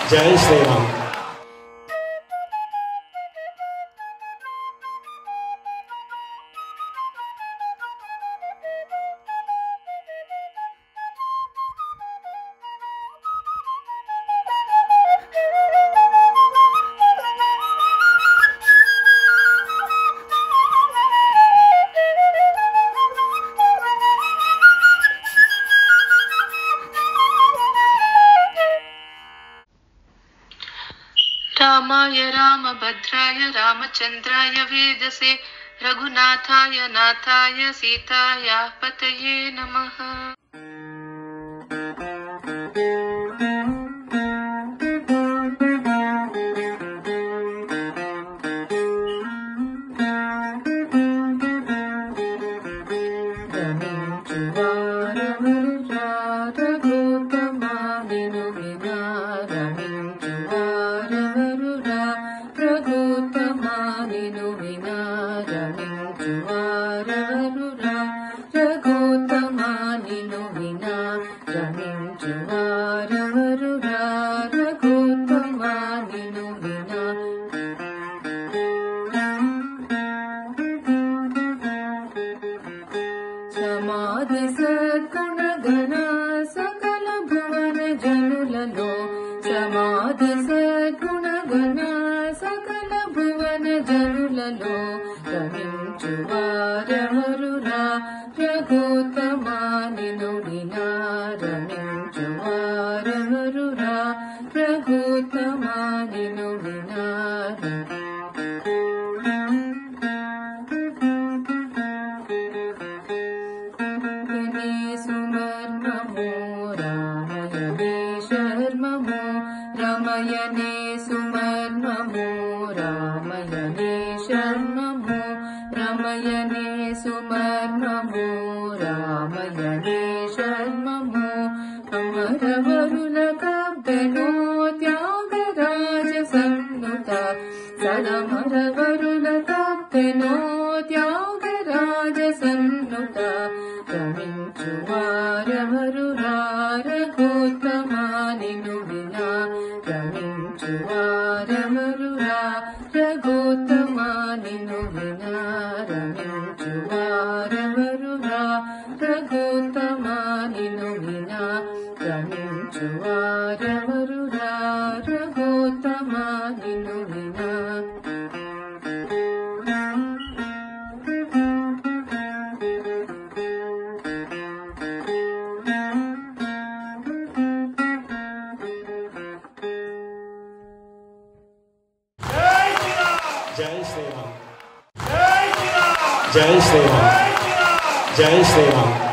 జై శ్రీరామ్. रामाय रामभद्राय रामचन्द्राय वेदसे रघुनाथाय नाथाय सीताया पतये नमः। समाधि सद्गुण गण सकल भुवन जनुలలో समाधि सद्गुण गण सकल भुवन जनुలలో రమించువారెవరురా రఘుత్తమా నిను వినా రమించువారెవరురా రఘుత్తమా నిను వినా रमयने सुमर्ममो रामयने शर्ममो रमयने सुमर्ममो रामयने शर्ममो अमरवरुण कब्दनो त्यागराज सन्नुता सदमरवरुण कब्दनो त्यागराज सन्नुता रमिंचुवारेवरुरा रघुत्तमा निनु विना रमिंचुवारेवरुरा रघुत्तमा निनु विना रमिंचुवारेवरुरा रघुत्तमा निनु विना रमिंचुवारेवरुरा रघुत्तमा निनु विना జై శ్రీరామ్. జై శ్రీరామ్. జై శ్రీరామ్.